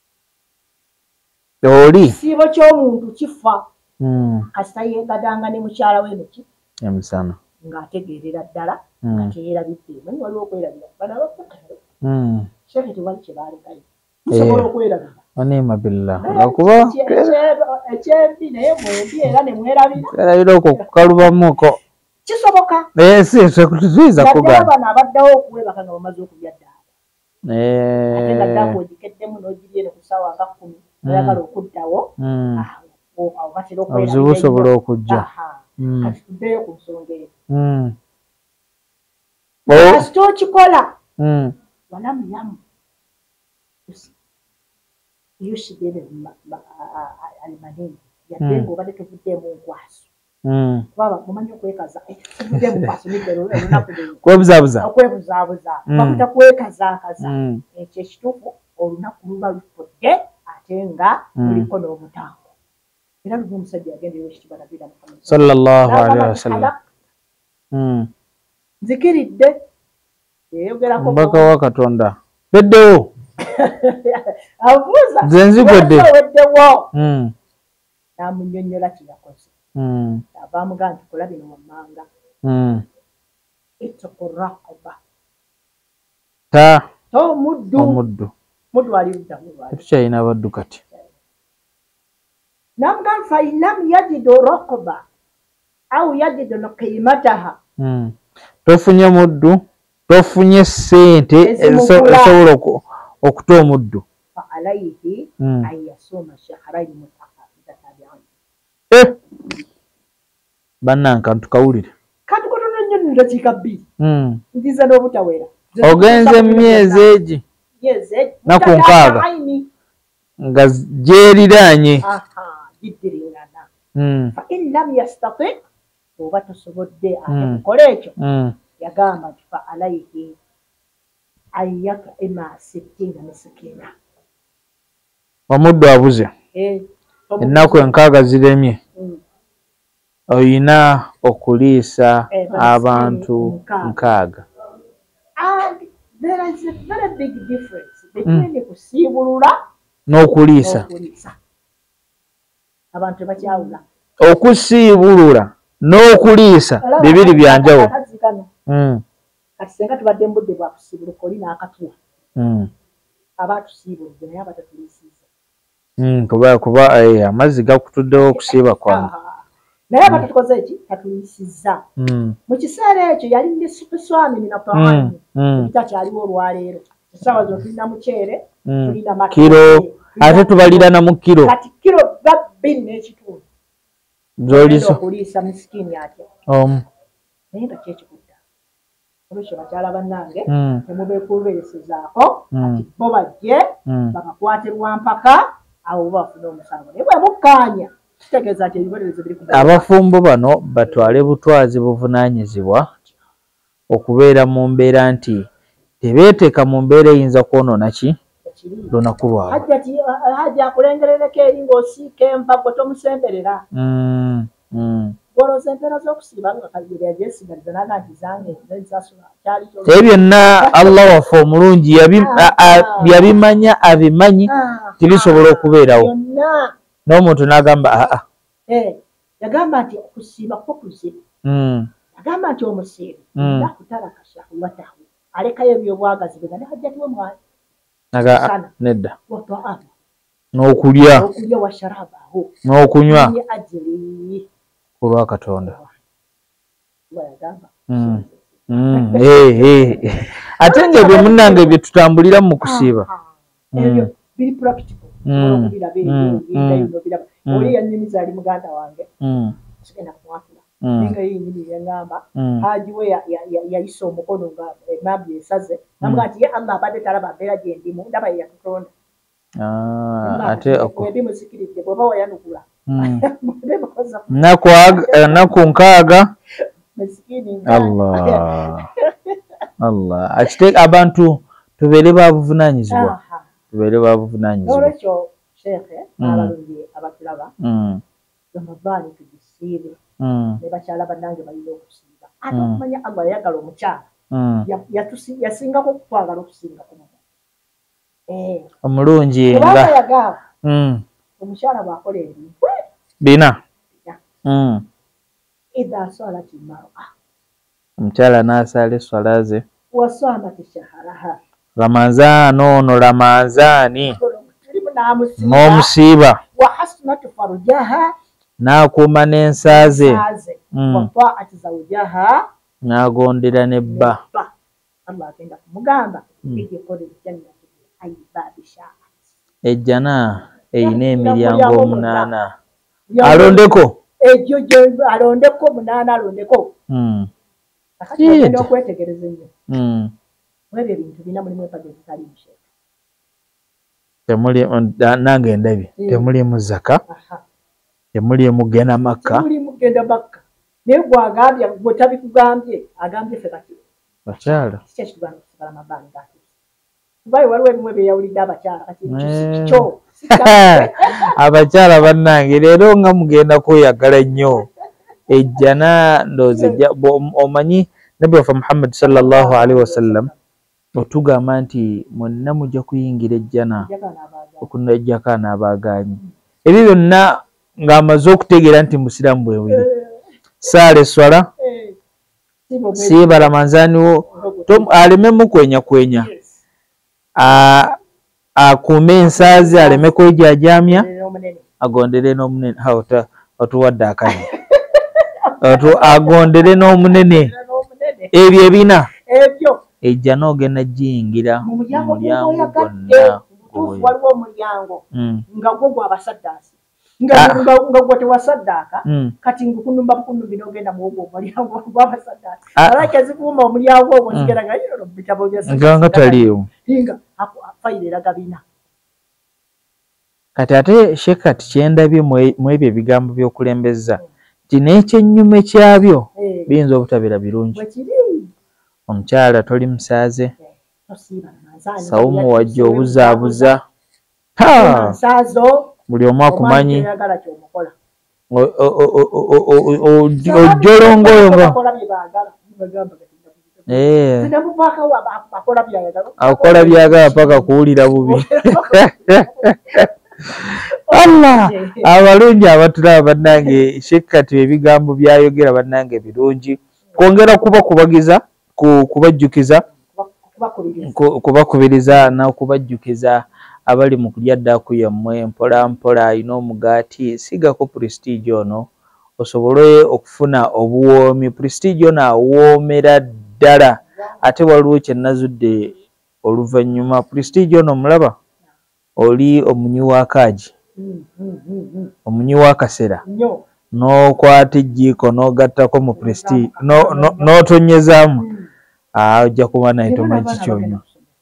oli sibo ky'omuntu kifa kasita yeegadanga ne mukyala we muki emisana ng'ategeerera ddala nga teyeerabidde mani waliwo okwerabira bano abafukale sheke tewali kye baalekayo tusobola okwerabira anima billah lwakuba ekyembi naye mwembi era ne mwerabira erabira okwo kukalubamuko kisoboka tuyiza kugaa bano abaddawo okuwebaka nga bamaze okulya ddala ate nga ddako ogikeddemu n'ogirye ne ku ssaawa nga 10 oyagala okuddawo batera obuzibu busobola okujja kati tuddeyo ku nsonga eyo kasita okikola walamuyamu yushidene alimanini yadde ng'obadde tuvuddeemu nkwaso kubaba mumanyi okwekaza tuvuddeemu nkwaso olunaku okwebuzaabuza bakuta kwekazaakaza ekyo ekituufu olunaku luba lufudde ate nga luliko n'omutango era luva omusajja yagendeyo ekitiibwa nabiyina Muhammad sallallahu alaihi wasallam nzikiridde yeyogerako mbaka wa Katonda beddewo abuuza nze nzigwedde weddewo n'amunnyonnyola kye yakoze ava amugaa nti kola bino wammanga itakuraqaba omuddu aliruddamu tetukyalina baddu kati namugaa fain lam yajidu raqba au yajidu qimataha tofunye muddu tofunye ssente ezisobola okuta omuddu faalaihi an yasuma shahraini mutatabi'ain bannanka tukawulire kati kotono nnyo ndakiika 2 nziza n'obutawera ogenze myezi egi naku 6 nga gyeriraanye giddiringana fa in lam yastati oba tosobodde ate kukola ekyo yagamba nti fa alayhi an yut'ima 60 miskina omuddu abuze ennaku 6 ziremye oyina okuliisa abantu 6. And there is a very big difference between kusiibulula n'okuliisa. Abantu bakyawula okusiibulula n'okuliisa bibiri byanjawulo. Kati senga tubadde mu budde bwa kusiibuluka oli n'akatuwa abaatusiibulidde naye abatatuliisiza kuba amazzi gakutuddewo okusiiba kwange naye abatatukoze eki tatuliisizza. Mu kiseera ekyo yali ndi supeswami minataani ebitakyaliwo olwaleero essaawa zo tulina muceere tulina kiro ate tubalirana mu kiro kati kiro 2 n'ekitundu zoliisa okuliisa misikini atya naye nga kyekikudda olwekyo bakyala bannange temubeekubeeresezaako ati bo bajje bakakwate lwampaka awo bafuna omusango naye bwe mukkaanya kitegeeza nti ebibonerezo biri ku abafumbo bano batwale butwazi buvunaanyizibwa okubeera mu mbeera nti tebeeteeka mu mbeera eyinza kwonoona ki lunaku lwabwe. hajja akulengerereko eri ng'osiika enva gwe tomusemberera gwolooza empeera z'okusiiba nga kalire yagyesigaliza naga nti zange zensasula kyali ebyo byonna Allah waffe omulungi yabimanya abimanyi tibisobola okubeerawo n'omuntu n'agamba yagamba nti okusiiba kukuze yagamba nti omusiibi nakutaraka shahwatahu alekayo ebyobwagazi bwe nga ne hajjatiwe mwana nedda n'okulya washarabaho n'okunywa ajiri kulwa Katonda. Ate nga ebyo munnange bye tutambulira mu kusiiba ebyo biri practical oli yannyumiza ali muganda wange sigenda kumwafula nga yenyini yangamba haji we yayisa omukono nga emambi esaze namuga nti ye Allah abadde talaba mbeera gye ndimu ndaba ye yatutonda ate wendi muzikiridde bw'oba wayanukula naku 6 Allah akiteeka abantu tubeere babuvunaanyizibwa n'olwekyo sheekhe abalungi abatulaba Ramadhaani tugisiibe ne bakyala bannange balina okusiiba ate okumanya Allah yayagala omukyala yasingako okutwagala okusinga ku omulungi nga yagamba omukyala bw'akola ebintu bina idha salati mar'a omukyala n'asala esswala ze wasamati shaharaha Ramazaani n'omusiiba wa hasnatu farjaha n'akuuma n'ensa ze wa ta'ati zawjaha n'agondera nebba Allah agenda kumugamba ejjekole jannati ayibaabi sha'at ejjana eyina emiryango 8 alondeko ejjo alondeko 8 alondeko akati okwetegereza nnyo mwebyo ebintu bina mulimu empagi ezitali musheeka temuli nange ndabye temulimu zaka temulimu genda Makka naye gwagambye gwe tabikugambye agambye ffe kati bakyala kikyekitugamba okusigala amabbanga kubaye waliwo ebimu ebyeyawulidde abakyala kati kikyo abakyala bannange leero nga mugenda kweyagala nnyo ejjana ndoozi omanyi Nabbi waffe Muhammad sallallahu alaihi wasallam otugamba nti mwenna mujja kuyingira ejjana okunajjako n'abaaganyi ebyo byonna ng'amaze okutegeera nti musiraamu bwebiri saala esswala siiba Ramazaani wo alememu kwenya akuume ensa ze aleme kwejaajaamya agondere n'omunene otuwadde akanya agondere n'omunene ebyo ebina ejja n'ogenda giyingira mu mulyango gwonna waliwo omulyango nga gwo gw'abasajjaasi nga gwote wasaddaka kati ngukunumba bukunumbi n'ogenda mu ogwo omulyango gw'abasaddaka alake zikuuma omulyango ogwo nzigera nga yino bitabo nga taliiwo hinga fayiro eraga bina kati ate shekati kyendabye mu ebyo ebigambo by'okulembeza nti n'ekyennyume kyabyo biyinza obutabeera birungi omukyala toli musaaze sawumu wajja obuzaabuza buli omu akumanyi ojjolongolonga akola byagala paka kuwulira bubi Allah abalungi abatulaba bannange shekati ebigambo byayogera bannange birungi kwongera kubakubagiza kubajjukiza kubakubiriza n'okubajjukiza abali mu kulya ddaaku yammwe mpola mpola ayina omugaati sigako Prestige ono osobole okufuna obuwoomi. Prestige ono awoomera ddala ate waliwo kye nazudde oluvannyuma. Prestige ono omulaba oli omunyi wa kaagi omunyi wa kasera n'okwata ejjiiko n'ogattako mu Prestige n'otonyezaamu ojja kuba naye tomanyi kyonywa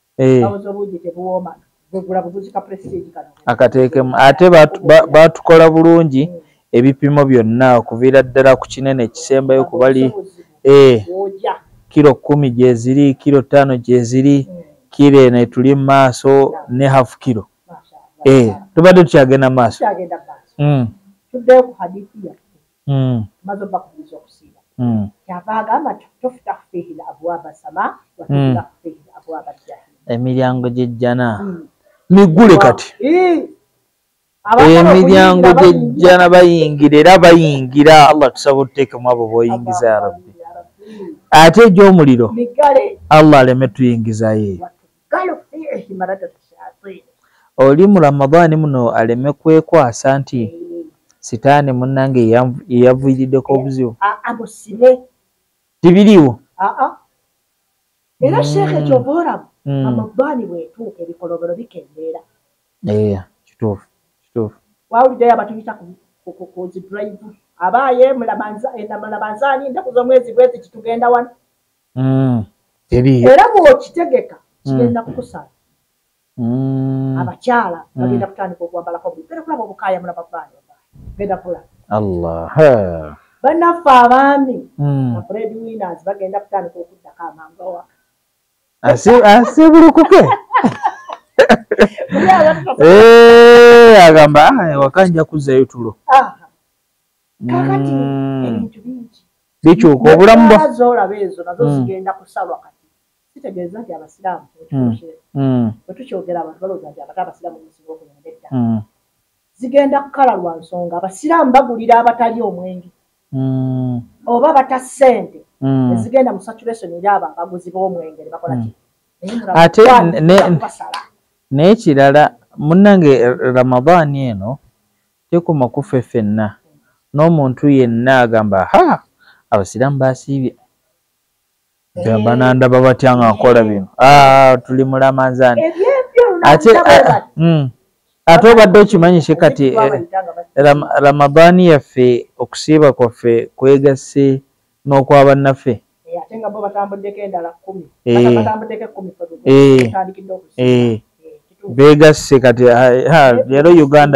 akateekemu ate baatukola bulungi ebipimo byonna okuviira ddala ku kinene ekisembayo kubali kilo 10 gyeziri kilo 5 gyeziri kilo eno etuli mu maaso ne half kilo tubadde tukyagenda maaso tuddeyo ku hadithi yaffe tumaze obakubiriza okusiiba kyava agamba tuftahu fiihi abwaaba sama wa tuftahu fiihi abwaaba jahannam emiryango gy'ejjana miggule kati emiryango gy'ejjana bayingira era bayingira Allah tusaba otuteekemu abo b'oyingiza ya Rabbi ate egy'omuliro Allah aleme tuyingizayo oli mu Ramadani muno aleme kwekwasa nti sitaani munnange yeyaviiriddeko obuzibu tibiriiwo era sheekhe ekyoboolamu Ramadani bwetuuka ebikolobero bikendeera kituufu wawuliddeyo abatuyita ku zi drive abaaye mulabanzaani ennaku z'omwezi bwezi kitugenda wano era bw'okitegeka kigenda kukusala abakyala bagenda kutandika okwambalako buli genda kulaba obukaaya mulababaani genda kulaba Allah bannaffe abaami bread winners bagenda kutandika okuddako amangu awaka asibulukuke agamba ewaka nja kuzzayo tulo kakati ebintu bingi bikyuka obulamu zolaba ezo nazo zigenda kusalwa kati kitegeeza nti abasiraamu bwe tukyogera abantu balowooza nti abata abasiraamu musinga okunyonda edda zigenda kukala lwa nsonga abasiraamu bagulira abatali omwenge oba bata ssente ezigenda mu saturation eri abo abaguzi b'omwenge ne bakola ki ate n'ekirala munnange Ramadani eno tekuma kufe ffenna n'omuntu yenna agamba abasiraamu basiibye banandaba batya nga nkola bino tuli mu Ramadani ate obadde okimanyise kati Ramadani yaffe okusiiba kwaffe kwegasse n'okwabannaffe ate nga bo batambuddeko endala 10 batambuddeko 10 beegasse kati leero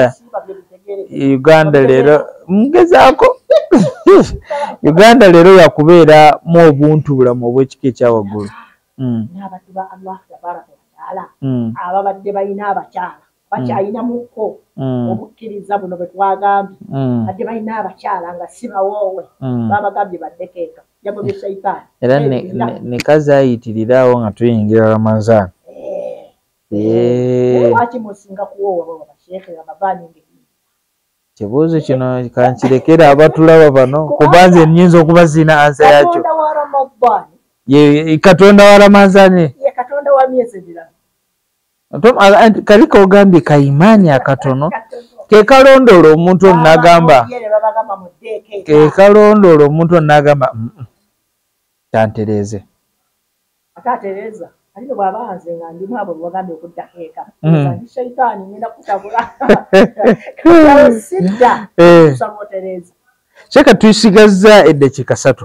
Uganda leero mugezaako Uganda leero yakubeera mu obuntu bulamu obw'ekika ekyawaggulu n'abaddu ba Allah tabaraka wa taala ababadde balina abakyala bakyayinamuko obukkiriza buno bwe twagambye badde balina abakyala nga si bawoowe babagambye baddeko eka jagobye shaitaani era ne kazi ayitirirawo nga tuyingira Ramadani lwaki musinga kuwoowa basheekhe Ramadani kibuuzo kino kankirekera abatulaba bano kubanze nnyinza okuba zina ansa yakyo Katonda wa Ramadani Katonda wa myezi emirala kaliko ogambye kaimaani akatono kekalondoola omuntu onagamba kekalondoola omuntu onagamba tantereeze Alino bwabanze nga ndi mwabo wagambe okuddakeeka ndi shaitani ngenda kusabula sida kusamotereza Cheka tuyisigaza eddakiika 3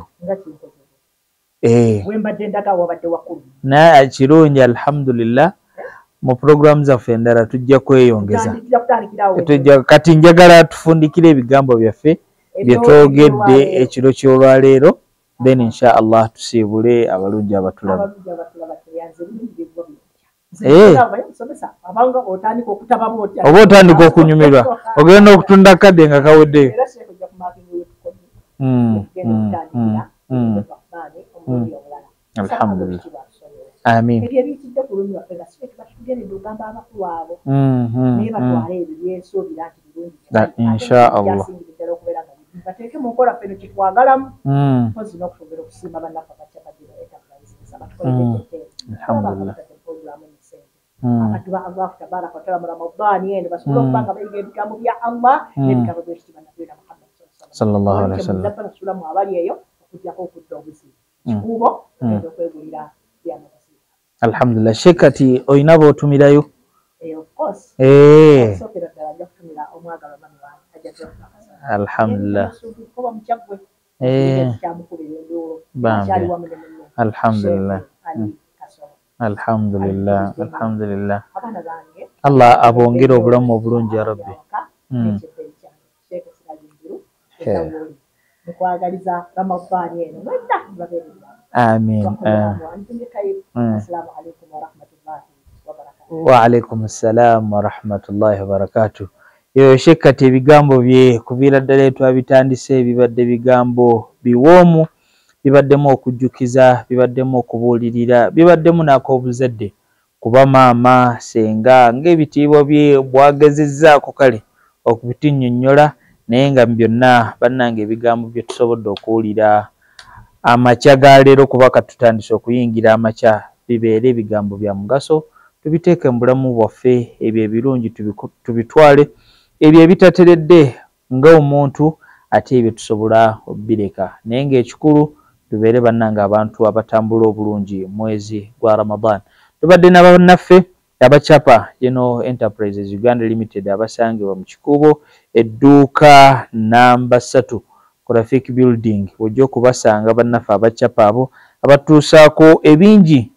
wembadde ndaga wabadde wakulu na kirungi alhamdulillah mu program zaffe endala tujja kweyongeza tujja kati njagala tufundikire ebigambo byaffe bye twogedde ekiro ky'olwaleero then insha Allah tusiibule abalungi abatulaba oba otandika okunyumirwa ogenda okutunda kadde nga kaweddeyo alhamdulillah amin insha Allah bateke mu nkola feno kitwagalamu mpozi n'okusobera okusiima bannaffe abakyabadde alhamdulillah abantu ba Allah tabaraka wa taala mu Ramadani eno basobola okuba nga bayiga ebigambo bya Allah n'ebigambo by'ekitiibwa Nabiyina Muhammad sallallahu alaihi wasallam basulamu abali eyo okujjako okudda obuzibu kikuubo enda okwegulira byamagasi alhamdulillah shekati oyina bootumirayo of course sokera ddala ajja kutumira omwagalwa mami wange ajja alhamdulillah alhamdulillah alhamdulillah alhamdulillah Allah abongere obulamu obulungi ya rabbi nikwagaliza Ramadani eno mwenda babeerera amin assalamu alaikum wa rahmatullahi wa barakatuh wa alaikum assalam wa rahmatullahi wa barakatuh yo shekati ebigambo bye kuviira ddala twabitandise bibadde bigambo biwoomu bibaddemu okujjukiza bibaddemu okubuulirira bibaddemu n'ak'obuzadde kuba maama senga ng'ebitiibwa bye bwagezezzaako kale okubitinnyonnyola naye nga byonna bannange ebigambo bye tusobodde okuwulira amakya ga leero kuba katutandise okuyingira amakya bibeere ebigambo bya mugaso tubiteeke mu bulamu bwaffe ebyo ebirungi tubitwale ebyo ebitateredde ng'omuntu ate ebyo tusobola obbireka naye ng'ekikulu tubeere bannange abantu abatambula obulungi mwezi gwa Ramadan tubadde n'abannaffe abacapa General Enterprises Uganda Limited abasangibwa mu Kikuubo edduuka namba 3 Graphic Building ojja okubasanga bannaffe abacapa abo abatuusaako ebingi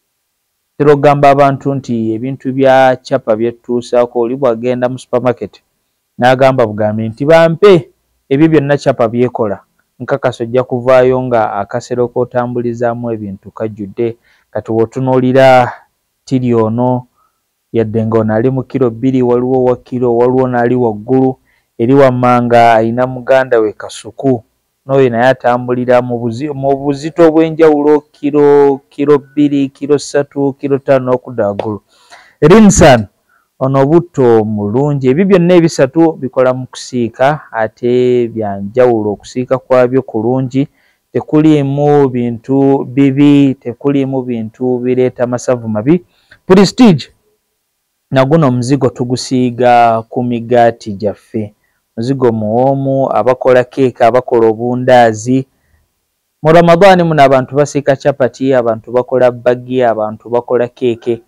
terogamba abantu nti ebintu bya capa byetuusaako oli bwagenda mu supermarket n'agamba bugambe nti bampe ebyo byonna capa byekola nkakasa ojja kuvaayo nga akasero k'otambulizaamu ebintu kajjudde kati w'otunuulira tiri ono yadde ng'ono ali mu kilo 2 waliwo wa kilo waliwo n'ali waggulu eri wammanga ayina muganda we Kasuku n'oyo naye atambulira mu buzito obw'enjawulo kilo 2 kilo 3 kilo 5 okudda waggulu Rinsan ono butto mulungi ebyo byonna ebisatu bikola mu kusiika ate byanjawulo okusiika kwabyo kulungi tekuliimu bintu bibi tekuliimu bintu bireeta masavu mabi Prestige naguno omuzigo tugusiiga ku migaati gyaffe muzigo muwoomu abakola keeka abakola obundaazi mu Ramadani muno abantu basiika chapati abantu bakola bagi abantu bakola keeke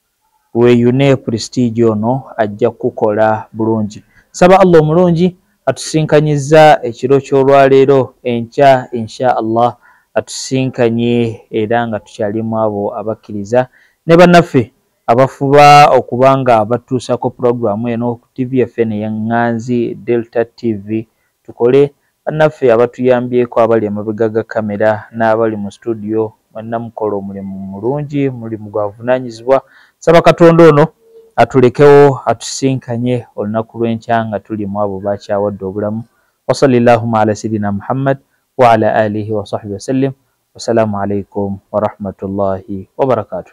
weyune Prestige ono ajja kukola bulungi saba Allah omulungi atusinkanyizza ekiro ky'olwaleero enkya insha Allah atusinkanye era nga tukyalimu abo abakkiriza ne bannaffe abafuba okubanga batuusako programu eno ku TV yaffe eyaŋŋanzi Delta TV tukole bannaffe abatuyambyeko abali emabega ga kamera n'abali mu studio mwenna mukola omulimu mulungi mulimu gwavunaanyizibwa saba Katonda ono atulekewo atusinkanye olunaku lw'enkya nga tulimu abo bakyawadde obulamu wa sallallahu ala sayidina Muhammad wa ala alihi wa sahbihi wasallim wasalaamu alaikum wa rahmatullahi wa barakatuh.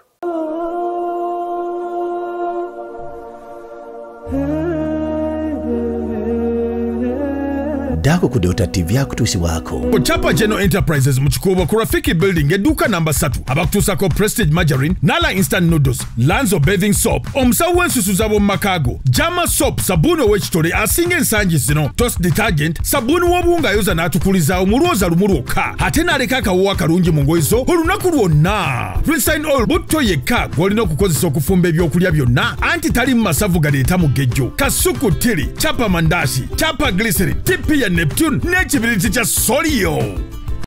ddaako ku Dota TV akutuusibwako. Ku Chapa General Enterprises mu Kikuubo ku Rafiki Building edduuka namba 3 abakutuusako Prestige Margarine, Nala Instant Noodles, Lanzo Bathing Soap, omusawo w'ensusu z'ab'omu makaago, Jama Soap, sabbuuni ow'ekitole asinga ensangi zino, Toast Detergent, sabbuuni w'obuwunga ayoza n'atukulizaawo mu lwoza lumu lwokka, ate n'aleka akawoowo akalungi mu ngoye zo olunaku lwonna. Rinse Oil butto yekka gw'olina okukozesa okufumba ebyokulya byonna, anti tali mu masavu galeeta mugejjo. Kasuku Tiri, Chapa Mandashi, Chapa Glycerin, Tipi ya Neptune n'ekibiriti kya Solio.